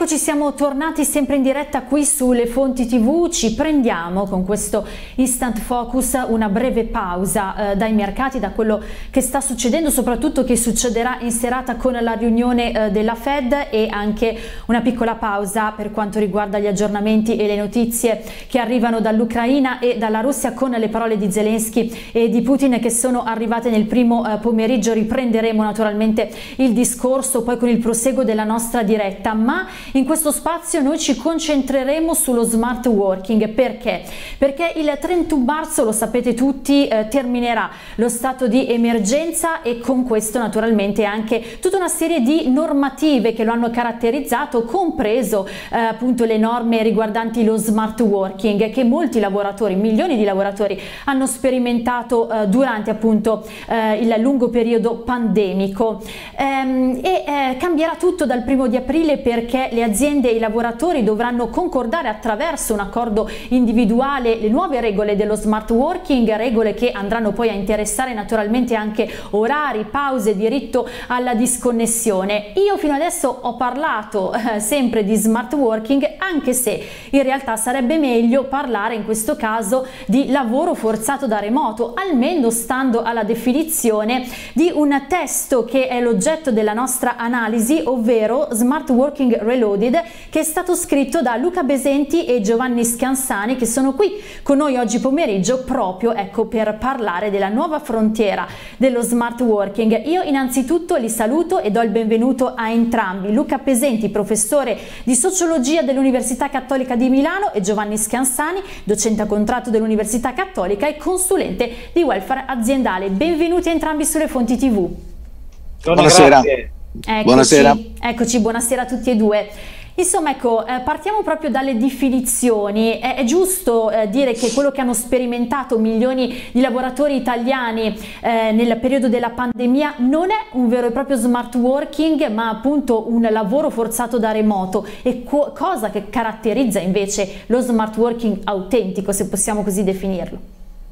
Eccoci, siamo tornati sempre in diretta qui sulle Fonti TV. Ci prendiamo con questo Instant Focus una breve pausa dai mercati, da quello che sta succedendo, soprattutto che succederà in serata con la riunione della Fed, e anche una piccola pausa per quanto riguarda gli aggiornamenti e le notizie che arrivano dall'Ucraina e dalla Russia, con le parole di Zelensky e di Putin che sono arrivate nel primo pomeriggio. Riprenderemo naturalmente il discorso poi con il proseguo della nostra diretta, ma in questo spazio noi ci concentreremo sullo smart working. Perché? Perché il 31 marzo, lo sapete tutti, terminerà lo stato di emergenza, e con questo naturalmente anche tutta una serie di normative che lo hanno caratterizzato, compreso appunto le norme riguardanti lo smart working, che molti lavoratori, milioni di lavoratori, hanno sperimentato durante appunto il lungo periodo pandemico. Cambierà tutto dal 1° di aprile, perché le aziende e i lavoratori dovranno concordare attraverso un accordo individuale le nuove regole dello smart working, regole che andranno poi a interessare naturalmente anche orari, pause, diritto alla disconnessione. Io fino adesso ho parlato sempre di smart working, anche se in realtà sarebbe meglio parlare in questo caso di lavoro forzato da remoto, almeno stando alla definizione di un testo che è l'oggetto della nostra analisi, ovvero Smart Working Reloaded, che è stato scritto da Luca Besenti e Giovanni Scansani, che sono qui con noi oggi pomeriggio proprio, ecco, per parlare della nuova frontiera dello smart working. Io innanzitutto li saluto e do il benvenuto a entrambi: Luca Besenti, professore di sociologia dell'Università Cattolica di Milano, e Giovanni Scansani, docente a contratto dell'Università Cattolica e consulente di welfare aziendale. Benvenuti a entrambi sulle Fonti TV. Buonasera. Buonasera. Eccoci, buonasera a tutti e due. Insomma, ecco, partiamo proprio dalle definizioni. È giusto dire che quello che hanno sperimentato milioni di lavoratori italiani nel periodo della pandemia non è un vero e proprio smart working, ma appunto un lavoro forzato da remoto. E cosa che caratterizza invece lo smart working autentico, se possiamo così definirlo?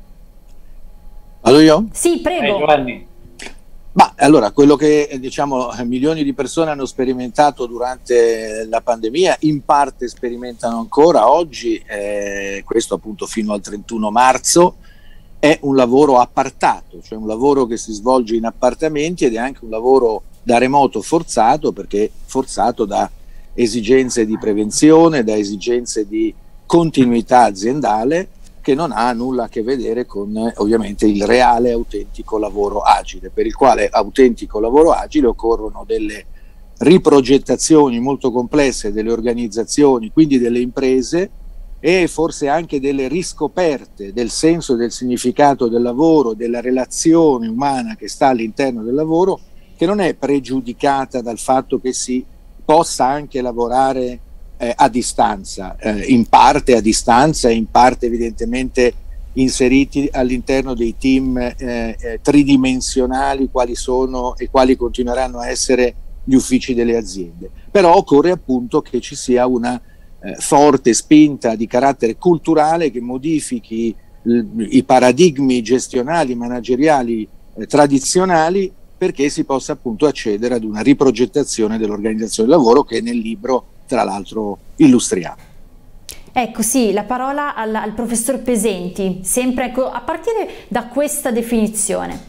Vado io? Sì, prego. Giovanni. Ma allora, quello che diciamo milioni di persone hanno sperimentato durante la pandemia, in parte sperimentano ancora oggi, questo appunto fino al 31 marzo, è un lavoro appartato, cioè un lavoro che si svolge in appartamenti, ed è anche un lavoro da remoto forzato, perché forzato da esigenze di prevenzione, da esigenze di continuità aziendale, che non ha nulla a che vedere con ovviamente il reale autentico lavoro agile, per il quale autentico lavoro agile occorrono delle riprogettazioni molto complesse delle organizzazioni, quindi delle imprese, e forse anche delle riscoperte del senso e del significato del lavoro, della relazione umana che sta all'interno del lavoro, che non è pregiudicata dal fatto che si possa anche lavorare a distanza, in parte a distanza, in parte evidentemente inseriti all'interno dei team tridimensionali, quali sono e quali continueranno a essere gli uffici delle aziende. Però occorre appunto che ci sia una forte spinta di carattere culturale che modifichi i paradigmi gestionali, manageriali tradizionali, perché si possa appunto accedere ad una riprogettazione dell'organizzazione del lavoro, che nel libro tra l'altro illustriamo. Ecco, sì, la parola al professor Pesenti, sempre, ecco, a partire da questa definizione.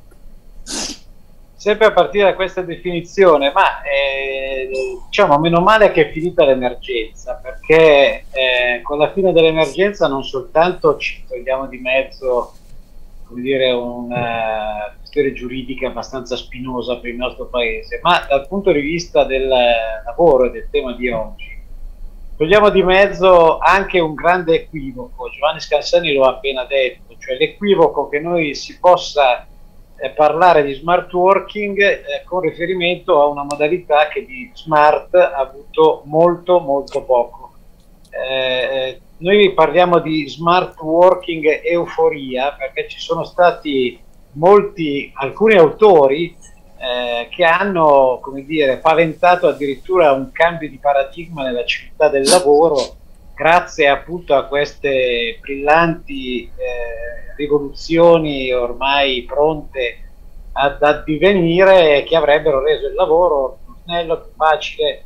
Sempre a partire da questa definizione, ma diciamo, meno male che è finita l'emergenza, perché con la fine dell'emergenza non soltanto ci togliamo di mezzo, come dire, una questione giuridica abbastanza spinosa per il nostro paese, ma dal punto di vista del lavoro e del tema di oggi togliamo di mezzo anche un grande equivoco. Giovanni Scansani lo ha appena detto, cioè l'equivoco che noi si possa parlare di smart working con riferimento a una modalità che di smart ha avuto molto poco. Noi parliamo di smart working euforia perché ci sono stati alcuni autori che hanno, come dire, paventato addirittura un cambio di paradigma nella civiltà del lavoro, grazie appunto a queste brillanti rivoluzioni ormai pronte ad addivenire, che avrebbero reso il lavoro più snello, più facile,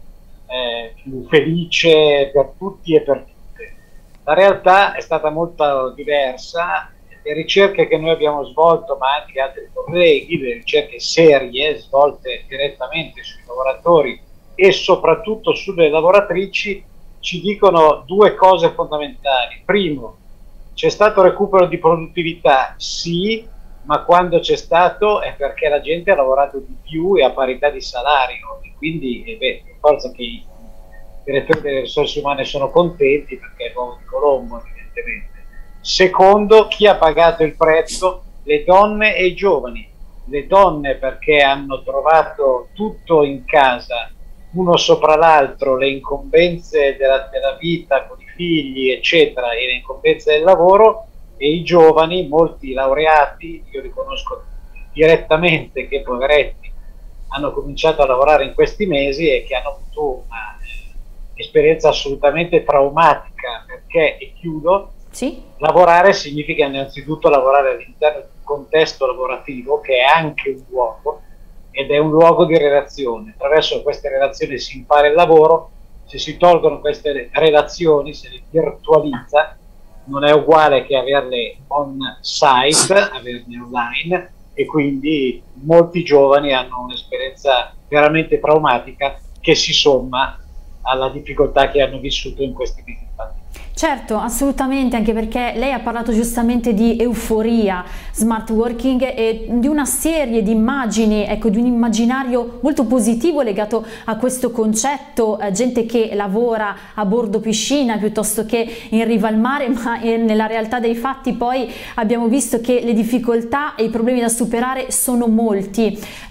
più felice per tutti e per tutte. La realtà è stata molto diversa. Le ricerche che noi abbiamo svolto, ma anche altri colleghi, le ricerche serie svolte direttamente sui lavoratori e soprattutto sulle lavoratrici, ci dicono due cose fondamentali. Primo, c'è stato recupero di produttività, sì, ma quando c'è stato è perché la gente ha lavorato di più e a parità di salario, e quindi per forza che i direttori delle risorse umane sono contenti, perché è l'uovo di Colombo, evidentemente. Secondo, chi ha pagato il prezzo? Le donne e i giovani. Le donne perché hanno trovato tutto in casa, uno sopra l'altro, le incombenze della vita con i figli, eccetera, e le incombenze del lavoro, e i giovani, molti laureati, io li conosco direttamente, che poveretti hanno cominciato a lavorare in questi mesi e che hanno avuto una esperienza assolutamente traumatica, perché, e chiudo, sì? Lavorare significa innanzitutto lavorare all'interno di un contesto lavorativo che è anche un luogo, ed è un luogo di relazione. Attraverso queste relazioni si impara il lavoro. Se si tolgono queste relazioni, se le virtualizza, non è uguale che averle on site, averle online, e quindi molti giovani hanno un'esperienza veramente traumatica che si somma alla difficoltà che hanno vissuto in questi mesi. Certo, assolutamente, anche perché lei ha parlato giustamente di euforia, smart working e di una serie di immagini, ecco, di un immaginario molto positivo legato a questo concetto, gente che lavora a bordo piscina piuttosto che in riva al mare, ma nella realtà dei fatti poi abbiamo visto che le difficoltà e i problemi da superare sono molti.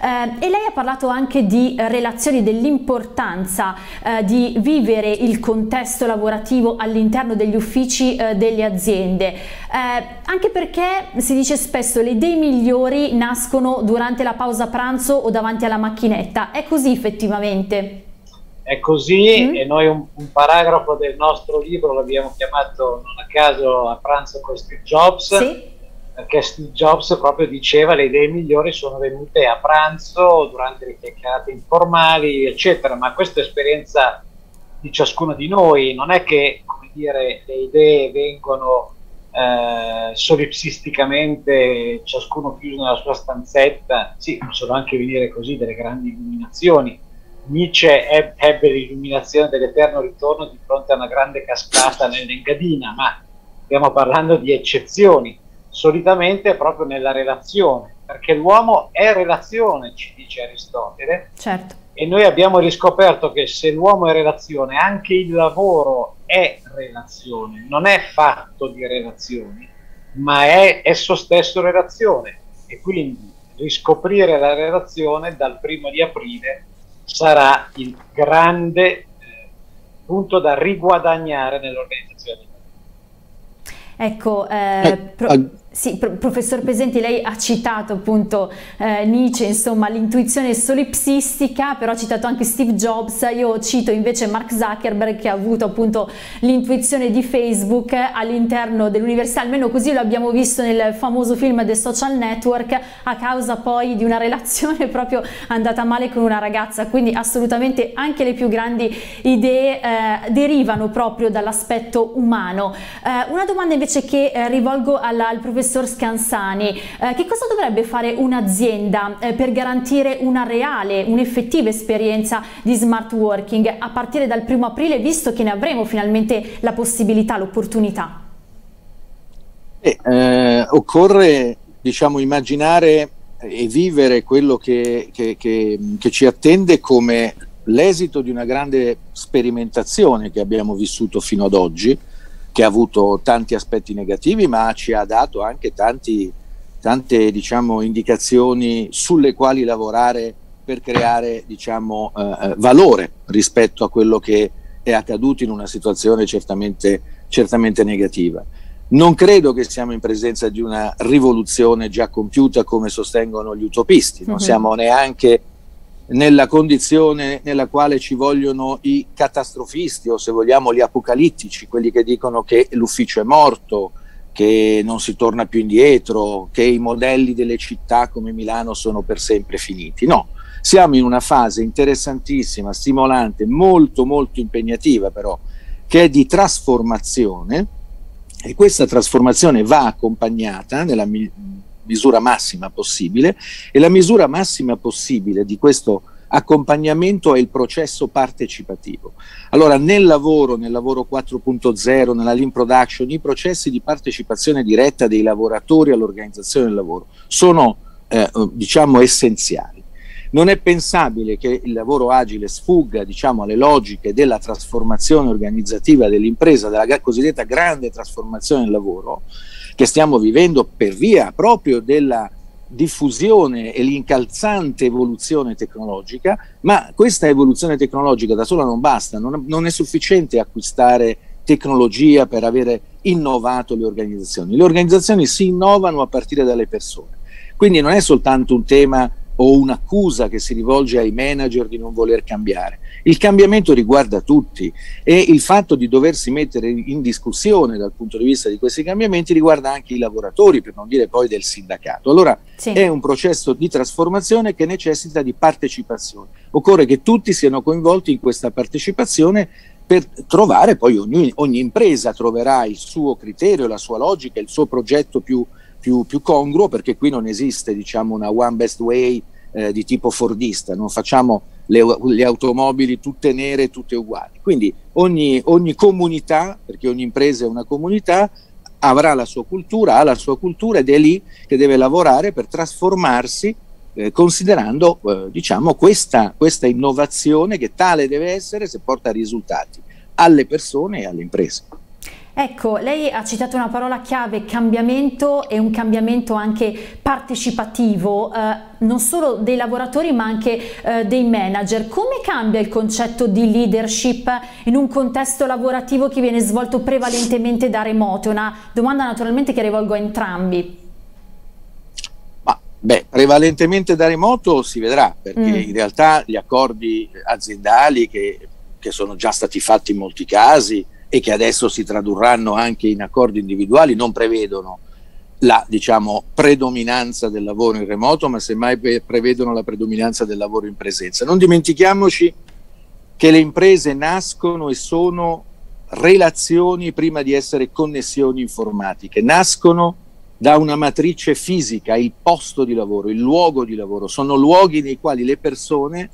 E lei ha parlato anche di relazioni, dell'importanza di vivere il contesto lavorativo all'interno degli uffici delle aziende, anche perché si dice spesso le idee migliori nascono durante la pausa pranzo o davanti alla macchinetta. È così effettivamente? È così, e noi un paragrafo del nostro libro l'abbiamo chiamato non a caso A pranzo con Steve Jobs, sì, perché Steve Jobs proprio diceva le idee migliori sono venute a pranzo, durante le chiacchierate informali, eccetera. Ma questa è esperienza di ciascuno di noi, non è che, come dire, le idee vengono solipsisticamente, ciascuno chiuso nella sua stanzetta. Sì, possono anche venire così delle grandi illuminazioni. Nietzsche ebbe l'illuminazione dell'eterno ritorno di fronte a una grande cascata nell'Engadina, ma stiamo parlando di eccezioni. Solitamente è proprio nella relazione, perché l'uomo è relazione, ci dice Aristotele. Certo. E noi abbiamo riscoperto che se l'uomo è relazione, anche il lavoro è relazione, non è fatto di relazioni, ma è esso stesso relazione. E quindi riscoprire la relazione dal 1° di aprile sarà il grande punto da riguadagnare nell'organizzazione. Ecco, sì, professor Pesenti, lei ha citato appunto Nietzsche, insomma l'intuizione solipsistica, però ha citato anche Steve Jobs. Io cito invece Mark Zuckerberg, che ha avuto appunto l'intuizione di Facebook all'interno dell'università, almeno così lo abbiamo visto nel famoso film The Social Network, a causa poi di una relazione proprio andata male con una ragazza. Quindi assolutamente anche le più grandi idee derivano proprio dall'aspetto umano. Una domanda invece che rivolgo al professor Scansani: che cosa dovrebbe fare un'azienda per garantire una reale, un'effettiva esperienza di smart working a partire dal 1° aprile, visto che ne avremo finalmente la possibilità, l'opportunità? Occorre, diciamo, immaginare e vivere quello che ci attende come l'esito di una grande sperimentazione che abbiamo vissuto fino ad oggi, che ha avuto tanti aspetti negativi, ma ci ha dato anche tante, diciamo, indicazioni sulle quali lavorare per creare, diciamo, valore rispetto a quello che è accaduto in una situazione certamente negativa. Non credo che siamo in presenza di una rivoluzione già compiuta, come sostengono gli utopisti. Non siamo neanche nella condizione nella quale ci vogliono i catastrofisti, o se vogliamo gli apocalittici, quelli che dicono che l'ufficio è morto, che non si torna più indietro, che i modelli delle città come Milano sono per sempre finiti. No, Siamo in una fase interessantissima, stimolante, molto molto impegnativa però, che è di trasformazione, e questa trasformazione va accompagnata nella misura massima possibile, e la misura massima possibile di questo accompagnamento è il processo partecipativo. Allora nel lavoro 4.0, nella Lean Production, i processi di partecipazione diretta dei lavoratori all'organizzazione del lavoro sono diciamo essenziali. Non è pensabile che il lavoro agile sfugga, diciamo, alle logiche della trasformazione organizzativa dell'impresa, della cosiddetta grande trasformazione del lavoro che stiamo vivendo per via proprio della diffusione e l'incalzante evoluzione tecnologica, ma questa evoluzione tecnologica da sola non basta, non è sufficiente acquistare tecnologia per avere innovato le organizzazioni. Le organizzazioni si innovano a partire dalle persone, quindi non è soltanto un tema o un'accusa che si rivolge ai manager di non voler cambiare. Il cambiamento riguarda tutti, e il fatto di doversi mettere in discussione dal punto di vista di questi cambiamenti riguarda anche i lavoratori, per non dire poi del sindacato. Allora sì, è un processo di trasformazione che necessita di partecipazione. Occorre che tutti siano coinvolti in questa partecipazione per trovare poi, ogni impresa troverà il suo criterio, la sua logica, il suo progetto più congruo, perché qui non esiste, diciamo, una one best way di tipo fordista, non facciamo le automobili tutte nere, tutte uguali. Quindi ogni comunità, perché ogni impresa è una comunità, avrà la sua cultura, ha la sua cultura, ed è lì che deve lavorare per trasformarsi, considerando diciamo questa innovazione, che tale deve essere se porta risultati alle persone e alle imprese. Ecco, lei ha citato una parola chiave, cambiamento, e un cambiamento anche partecipativo, non solo dei lavoratori ma anche dei manager. Come cambia il concetto di leadership in un contesto lavorativo che viene svolto prevalentemente da remoto? Una domanda naturalmente che rivolgo a entrambi. Prevalentemente da remoto si vedrà, perché in realtà gli accordi aziendali che sono già stati fatti in molti casi e che adesso si tradurranno anche in accordi individuali non prevedono la, diciamo, predominanza del lavoro in remoto, ma semmai prevedono la predominanza del lavoro in presenza. Non dimentichiamoci che le imprese nascono e sono relazioni prima di essere connessioni informatiche, nascono da una matrice fisica, il posto di lavoro, il luogo di lavoro, sono luoghi nei quali le persone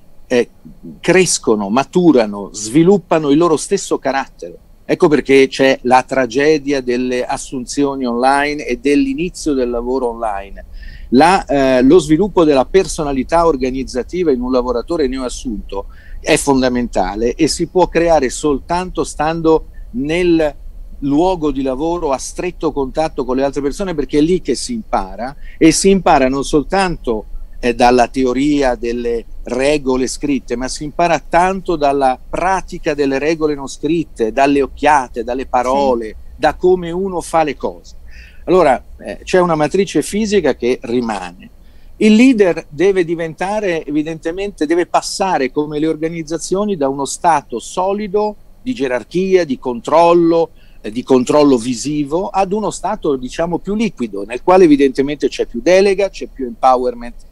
crescono, maturano, sviluppano il loro stesso carattere. Ecco perché c'è la tragedia delle assunzioni online e dell'inizio del lavoro online. Lo sviluppo della personalità organizzativa in un lavoratore neoassunto è fondamentale e si può creare soltanto stando nel luogo di lavoro a stretto contatto con le altre persone, perché è lì che si impara, e si impara non soltanto dalla teoria delle regole scritte, ma si impara tanto dalla pratica delle regole non scritte, dalle occhiate, dalle parole, sì, da come uno fa le cose. Allora c'è una matrice fisica che rimane. Il leader deve diventare, evidentemente, deve passare, come le organizzazioni, da uno stato solido di gerarchia, di controllo visivo, ad uno stato, diciamo, più liquido, nel quale evidentemente c'è più delega, c'è più empowerment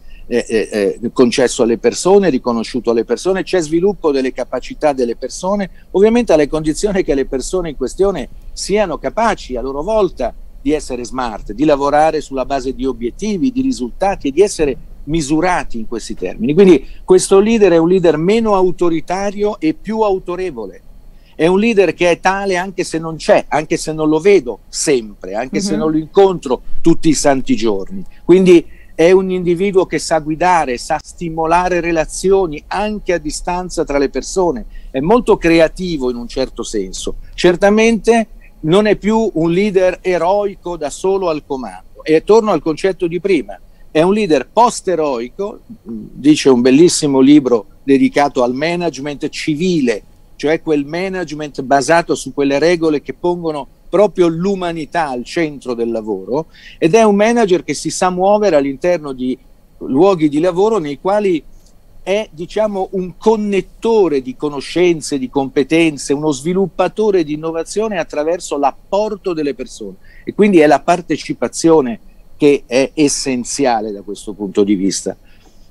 concesso alle persone, riconosciuto alle persone, c'è sviluppo delle capacità delle persone, ovviamente alle condizioni che le persone in questione siano capaci a loro volta di essere smart, di lavorare sulla base di obiettivi, di risultati, e di essere misurati in questi termini. Quindi questo leader è un leader meno autoritario e più autorevole. È un leader che è tale anche se non c'è, anche se non lo vedo sempre, anche se non lo incontro tutti i santi giorni. Quindi è un individuo che sa guidare, sa stimolare relazioni anche a distanza tra le persone, è molto creativo in un certo senso. Certamente non è più un leader eroico da solo al comando, e torno al concetto di prima, è un leader post-eroico, dice un bellissimo libro dedicato al management civile, cioè quel management basato su quelle regole che pongono proprio l'umanità al centro del lavoro, ed è un manager che si sa muovere all'interno di luoghi di lavoro nei quali è, diciamo, un connettore di conoscenze, di competenze, uno sviluppatore di innovazione attraverso l'apporto delle persone, e quindi è la partecipazione che è essenziale da questo punto di vista.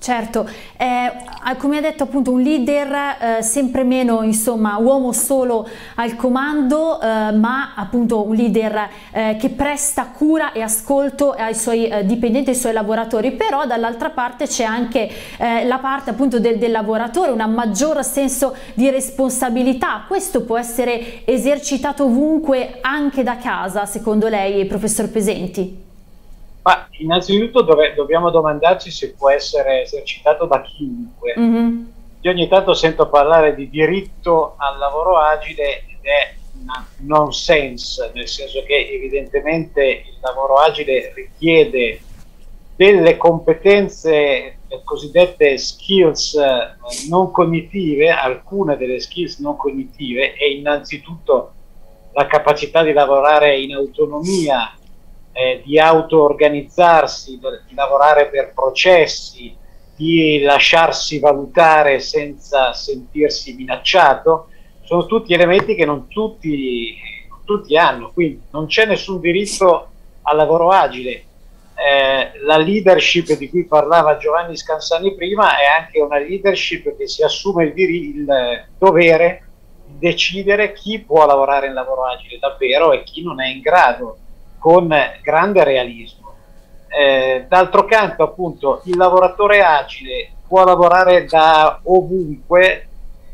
Certo, come ha detto appunto un leader sempre meno insomma uomo solo al comando, ma appunto un leader che presta cura e ascolto ai suoi dipendenti, ai suoi lavoratori, però dall'altra parte c'è anche la parte appunto del lavoratore, un maggior senso di responsabilità. Questo può essere esercitato ovunque, anche da casa, secondo lei, professor Pesenti? Ma innanzitutto dobbiamo domandarci se può essere esercitato da chiunque. Io ogni tanto sento parlare di diritto al lavoro agile ed è nonsense, nel senso che evidentemente il lavoro agile richiede delle competenze, cosiddette skills non cognitive, alcune delle skills non cognitive, e innanzitutto la capacità di lavorare in autonomia, di auto-organizzarsi, di lavorare per processi, di lasciarsi valutare senza sentirsi minacciato. Sono tutti elementi che non tutti hanno, quindi non c'è nessun diritto al lavoro agile. La leadership di cui parlava Giovanni Scansani prima è anche una leadership che si assume il dovere di decidere chi può lavorare in lavoro agile davvero e chi non è in grado, con grande realismo. D'altro canto, appunto, il lavoratore agile può lavorare da ovunque,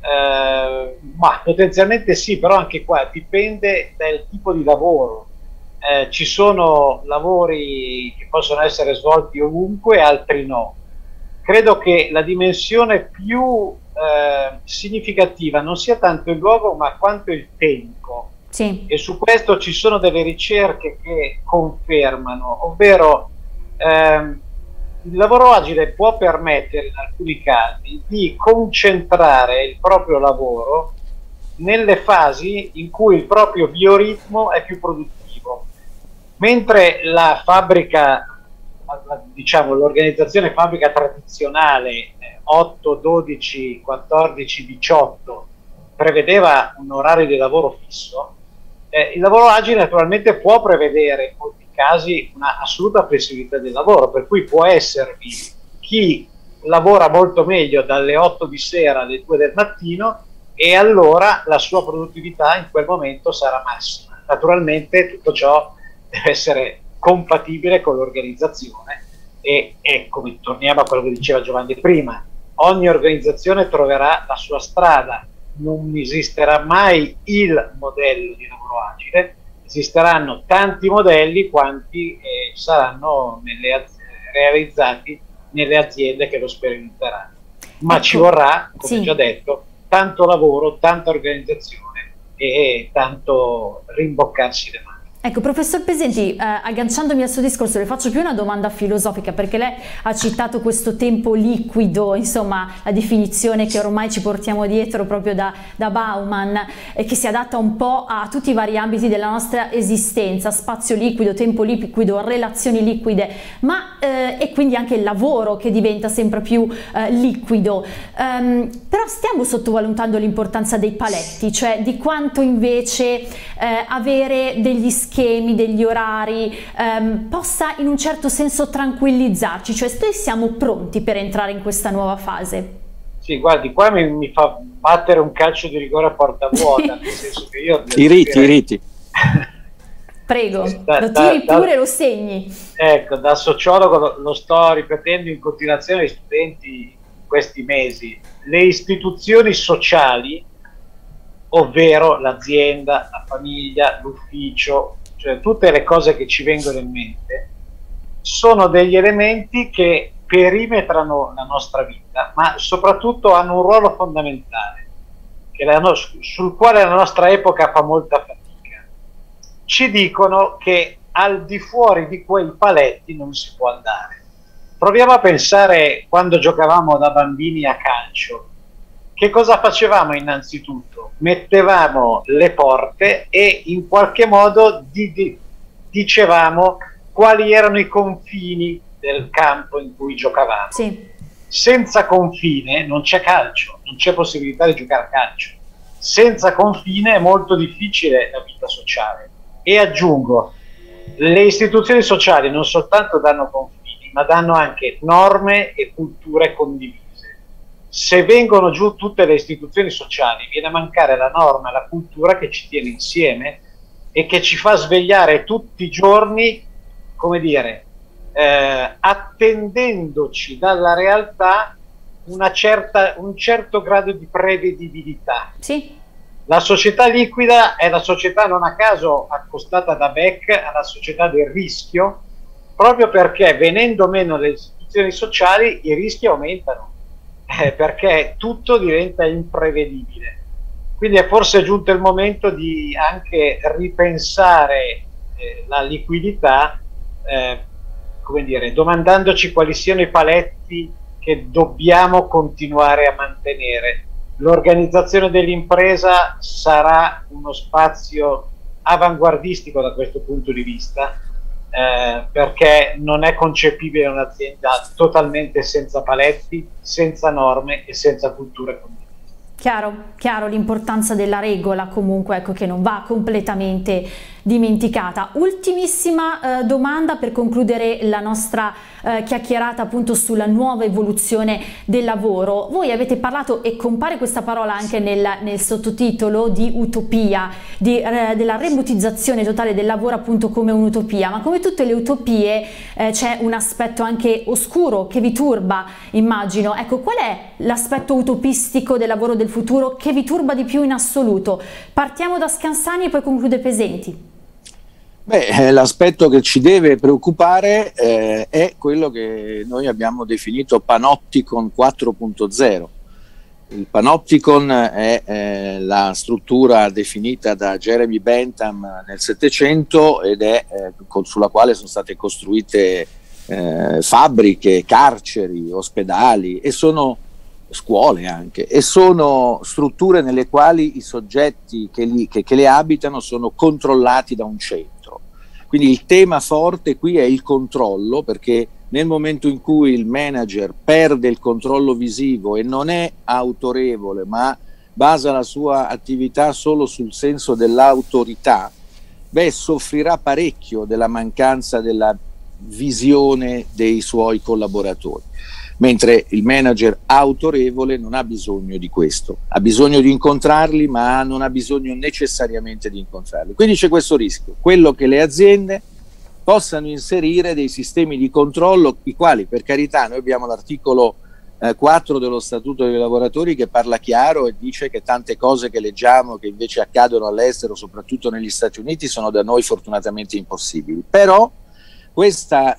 ma potenzialmente sì, però anche qua dipende dal tipo di lavoro. Ci sono lavori che possono essere svolti ovunque, altri no. Credo che la dimensione più significativa non sia tanto il luogo, ma quanto il tempo. Sì. E su questo ci sono delle ricerche che confermano, ovvero il lavoro agile può permettere in alcuni casi di concentrare il proprio lavoro nelle fasi in cui il proprio bioritmo è più produttivo, mentre la fabbrica, diciamo l'organizzazione fabbrica tradizionale 8, 12, 14, 18 prevedeva un orario di lavoro fisso. Il lavoro agile naturalmente può prevedere in molti casi una assoluta flessibilità del lavoro, per cui può esservi chi lavora molto meglio dalle 8 di sera alle 2 del mattino e allora la sua produttività in quel momento sarà massima. Naturalmente tutto ciò deve essere compatibile con l'organizzazione e come torniamo a quello che diceva Giovanni prima, ogni organizzazione troverà la sua strada. Non esisterà mai il modello di lavoro agile, esisteranno tanti modelli quanti saranno realizzati nelle aziende che lo sperimenteranno. Ma ecco, ci vorrà, come già detto, tanto lavoro, tanta organizzazione e tanto rimboccarsi le mani. Ecco, professor Pesenti, agganciandomi al suo discorso, le faccio più una domanda filosofica, perché lei ha citato questo tempo liquido, insomma la definizione che ormai ci portiamo dietro proprio da Bauman, e che si adatta un po' a tutti i vari ambiti della nostra esistenza: spazio liquido, tempo liquido, relazioni liquide, ma e quindi anche il lavoro che diventa sempre più liquido. Però stiamo sottovalutando l'importanza dei paletti, cioè di quanto invece avere degli schemi, degli orari possa in un certo senso tranquillizzarci, cioè noi siamo pronti per entrare in questa nuova fase. Sì, guardi, qua mi fa battere un calcio di rigore a porta vuota, nel senso che io i riti. Prego, lo tiri pure, lo segni. Ecco, da sociologo lo sto ripetendo in continuazione ai studenti in questi mesi. Le istituzioni sociali, ovvero l'azienda, la famiglia, l'ufficio, cioè tutte le cose che ci vengono in mente, sono degli elementi che perimetrano la nostra vita, ma soprattutto hanno un ruolo fondamentale, sul quale la nostra epoca fa molta fatica. Ci dicono che al di fuori di quei paletti non si può andare. Proviamo a pensare quando giocavamo da bambini a calcio. Che cosa facevamo innanzitutto? Mettevamo le porte e in qualche modo dicevamo quali erano i confini del campo in cui giocavamo. Sì. Senza confine non c'è calcio, non c'è possibilità di giocare a calcio. Senza confine è molto difficile la vita sociale. E aggiungo, le istituzioni sociali non soltanto danno confini, ma danno anche norme e culture condivise. Se vengono giù tutte le istituzioni sociali, viene a mancare la norma e la cultura che ci tiene insieme e che ci fa svegliare tutti i giorni, come dire, attendendoci dalla realtà un certo grado di prevedibilità. Sì. La società liquida è la società, non a caso accostata da Beck alla società del rischio, proprio perché venendo meno le istituzioni sociali i rischi aumentano, perché tutto diventa imprevedibile. Quindi è forse giunto il momento di anche ripensare la liquidità, come dire, domandandoci quali siano i paletti che dobbiamo continuare a mantenere. L'organizzazione dell'impresa sarà uno spazio avanguardistico da questo punto di vista, perché non è concepibile un'azienda totalmente senza paletti, senza norme e senza culture condivise. Chiaro l'importanza della regola, comunque, ecco, che non va completamente dimenticata. Ultimissima domanda per concludere la nostra chiacchierata appunto sulla nuova evoluzione del lavoro. Voi avete parlato, e compare questa parola anche nel sottotitolo, di utopia, della remotizzazione totale del lavoro appunto come un'utopia, ma come tutte le utopie c'è un aspetto anche oscuro che vi turba, immagino. Ecco, qual è l'aspetto utopistico del lavoro del futuro che vi turba di più in assoluto? Partiamo da Scansani e poi conclude Pesenti. Beh, l'aspetto che ci deve preoccupare è quello che noi abbiamo definito Panopticon 4.0. Il Panopticon è la struttura definita da Jeremy Bentham nel Settecento ed è sulla quale sono state costruite fabbriche, carceri, ospedali e sono scuole anche, e sono strutture nelle quali i soggetti che le abitano sono controllati da un centro. Quindi il tema forte qui è il controllo, perché nel momento in cui il manager perde il controllo visivo e non è autorevole, ma basa la sua attività solo sul senso dell'autorità, beh, soffrirà parecchio della mancanza della visione dei suoi collaboratori. Mentre il manager autorevole non ha bisogno di questo, ha bisogno di incontrarli, ma non ha bisogno necessariamente di incontrarli. Quindi c'è questo rischio, quello che le aziende possano inserire dei sistemi di controllo, i quali, per carità, noi abbiamo l'articolo 4 dello Statuto dei lavoratori che parla chiaro e dice che tante cose che leggiamo che invece accadono all'estero, soprattutto negli Stati Uniti, sono da noi fortunatamente impossibili. Però questa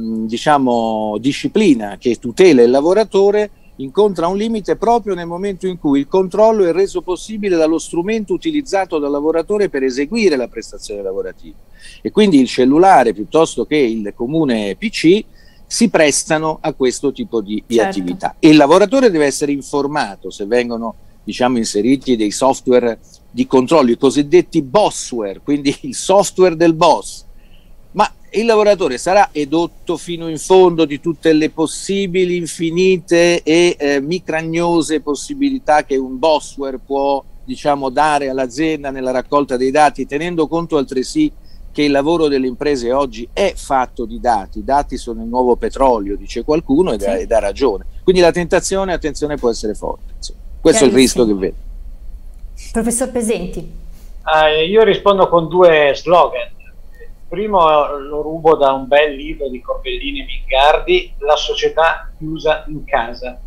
diciamo, disciplina che tutela il lavoratore incontra un limite proprio nel momento in cui il controllo è reso possibile dallo strumento utilizzato dal lavoratore per eseguire la prestazione lavorativa, e quindi il cellulare piuttosto che il comune PC si prestano a questo tipo di attività, e il lavoratore deve essere informato se vengono, diciamo, inseriti dei software di controllo, i cosiddetti bossware, quindi il software del boss. Ma il lavoratore sarà edotto fino in fondo di tutte le possibili, infinite e micragnose possibilità che un bossware può, diciamo, dare all'azienda nella raccolta dei dati, tenendo conto altresì che il lavoro delle imprese oggi è fatto di dati. I dati sono il nuovo petrolio, dice qualcuno, ed ha ragione. Quindi la tentazione, attenzione, può essere forte. Insomma. Questo è il rischio che vedo. Professor Pesenti. Io rispondo con due slogan. Primo lo rubo da un bel libro di Corbellini e Mingardi, La società chiusa in casa.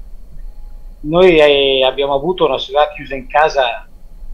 Noi abbiamo avuto una società chiusa in casa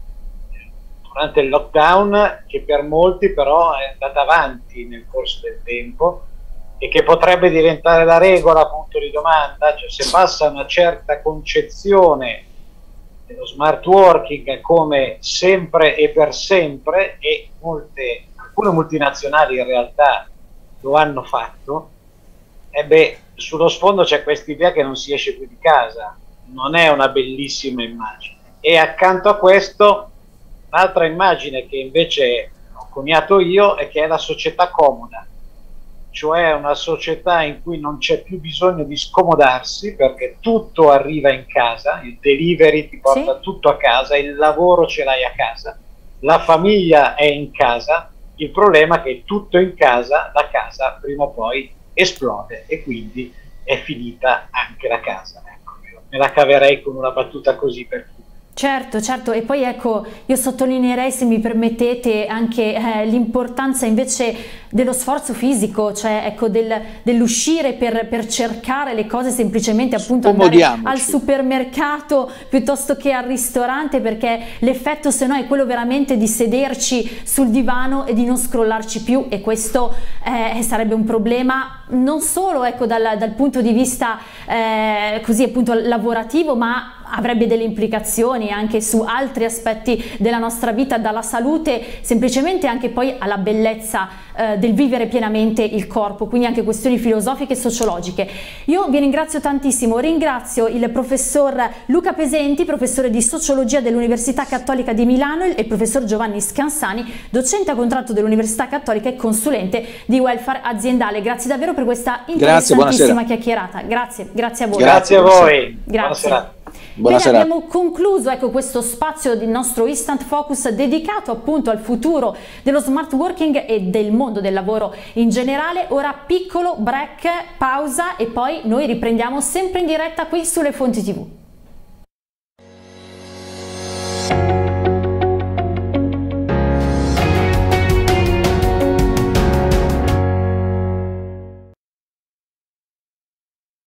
durante il lockdown, che per molti però è andata avanti nel corso del tempo e che potrebbe diventare la regola, punto di domanda. Cioè, se passa una certa concezione dello smart working come sempre e per sempre, e alcune multinazionali in realtà lo hanno fatto, e beh, sullo sfondo c'è questa idea che non si esce più di casa. Non è una bellissima immagine. E accanto a questo un'altra immagine che invece ho coniato io è che è la società comoda, cioè una società in cui non c'è più bisogno di scomodarsi perché tutto arriva in casa, il delivery ti porta tutto a casa, il lavoro ce l'hai a casa, la famiglia è in casa. Il problema è che tutto in casa, la casa prima o poi esplode e quindi è finita anche la casa. Ecco, me la caverei con una battuta così per chiudere. Certo, certo, e poi ecco, io sottolineerei, se mi permettete, anche l'importanza invece dello sforzo fisico, cioè ecco dell'uscire per cercare le cose, semplicemente appunto andare al supermercato piuttosto che al ristorante, perché l'effetto se no è quello veramente di sederci sul divano e di non scrollarci più, e questo sarebbe un problema non solo ecco dal punto di vista così appunto lavorativo, ma avrebbe delle implicazioni anche su altri aspetti della nostra vita, dalla salute semplicemente anche poi alla bellezza del vivere pienamente il corpo, quindi anche questioni filosofiche e sociologiche. Io vi ringrazio tantissimo, ringrazio il professor Luca Pesenti, professore di sociologia dell'Università Cattolica di Milano, e il professor Giovanni Scansani, docente a contratto dell'Università Cattolica e consulente di welfare aziendale. Grazie davvero per questa interessantissima chiacchierata. Grazie, grazie a voi. Grazie a voi. Grazie. Buonasera. Bene, abbiamo concluso ecco questo spazio del nostro Instant Focus dedicato appunto al futuro dello smart working e del mondo del lavoro in generale. Ora piccolo break, pausa, e poi noi riprendiamo sempre in diretta qui sulle Fonti TV.